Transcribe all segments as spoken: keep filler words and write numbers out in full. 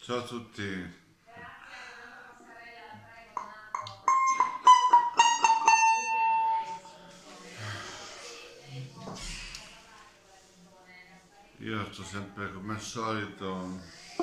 Ciao a tutti. Io sto sempre come al solito.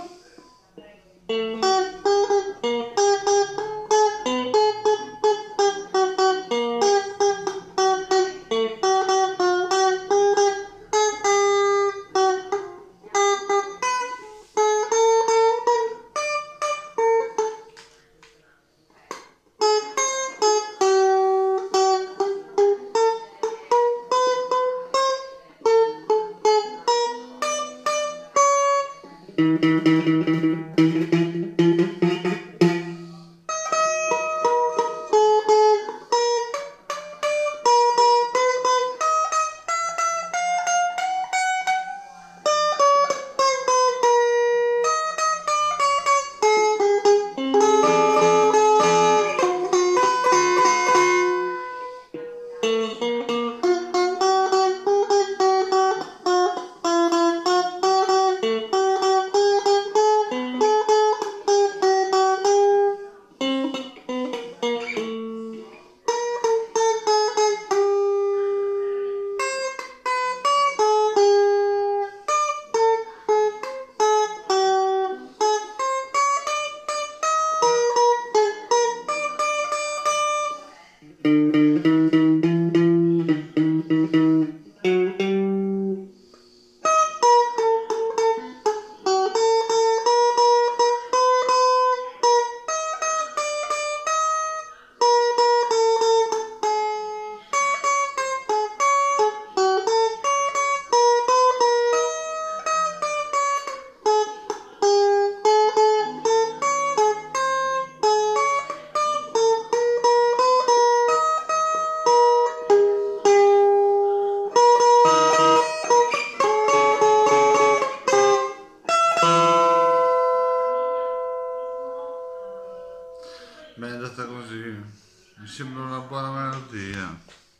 Beh, è andata così, mi sembra una buona melodia.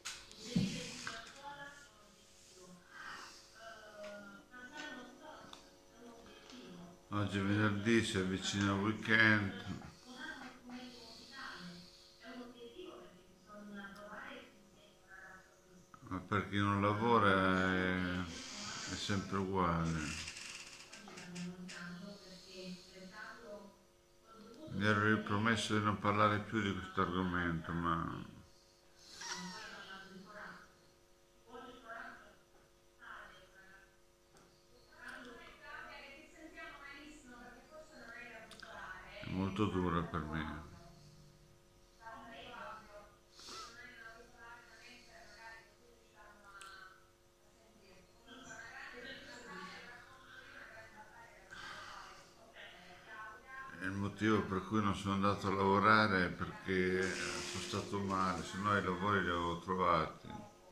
Oggi è venerdì, si avvicina il weekend. Ma per chi non lavora è, è sempre uguale. Mi ero ripromesso di non parlare più di questo argomento, ma è molto dura per me. Il motivo per cui non sono andato a lavorare è perché sono stato male, se no i lavori li avevo trovati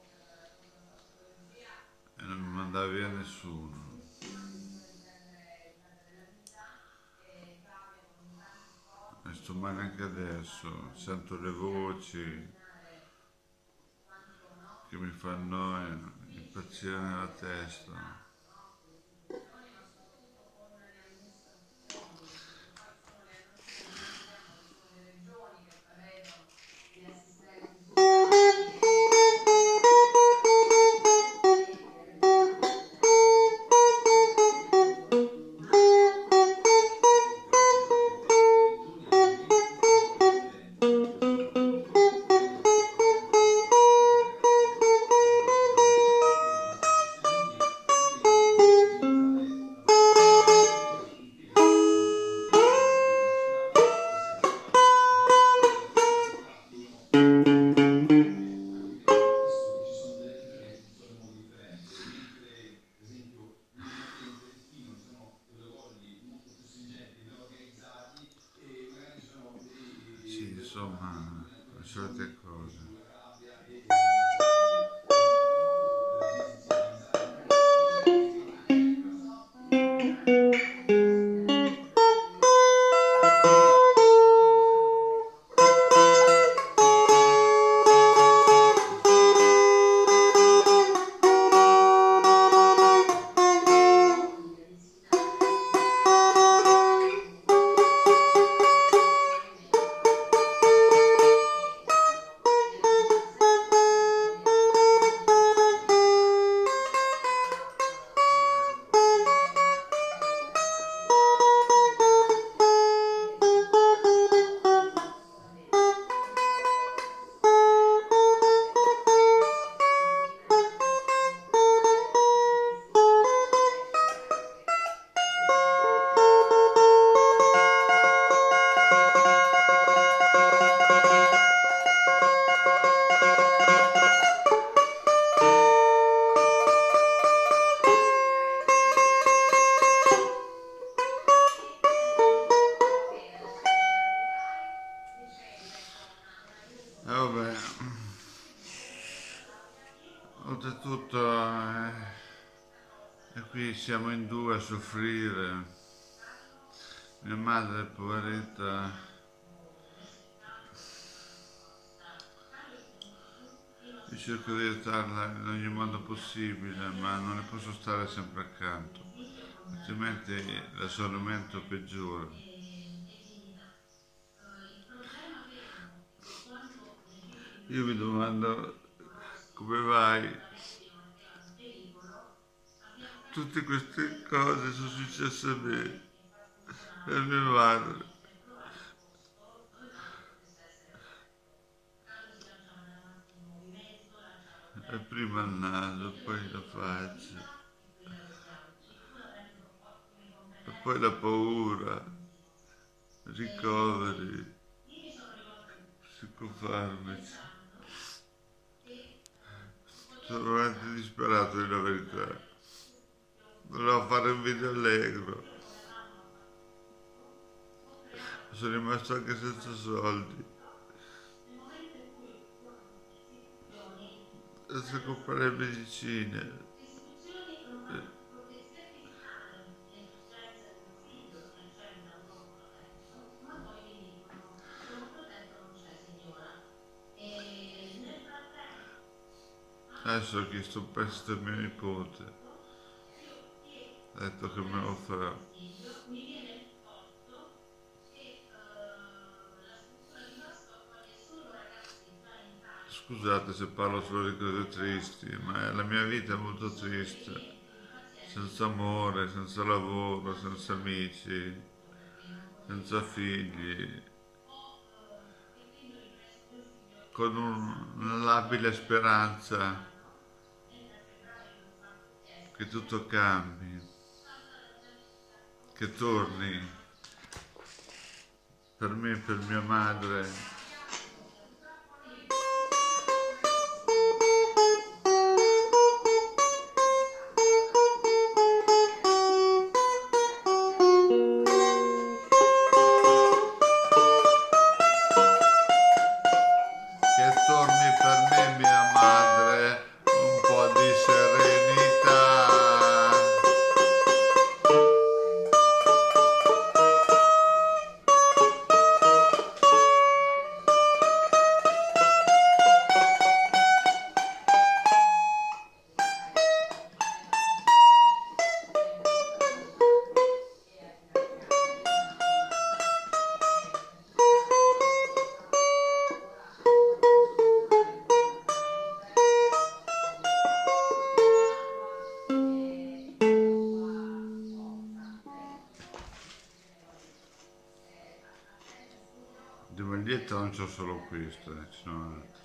e non mi mandava via nessuno. E sto male anche adesso, sento le voci che mi fanno impazzire nella testa. Sì, insomma, le solite cose. oltretutto, eh, e qui siamo in due a soffrire. Mia madre, poveretta, io cerco di aiutarla in ogni modo possibile, ma non le posso stare sempre accanto, altrimenti la sua alimento peggiora. Io mi domando come mai tutte queste cose sono successe a me e a mia madre. E prima il naso, poi la faccia, e poi la paura, ricoveri, psicofarmaci. Sono veramente disperato di la verità. Volevo fare un video allegro. Sono rimasto anche senza soldi. Senza comprare medicine. Adesso ho chiesto un prestito a mio nipote. Ha detto che me lo farà. Scusate se parlo solo di cose tristi, ma la mia vita è molto triste. Senza amore, senza lavoro, senza amici, senza figli, con un- una labile speranza che tutto cambi, che torni per me e per mia madre. Che torni per me, mia madre, un po' di serenità. Di maglietta non c'ho solo questo, eh, ci sono altri.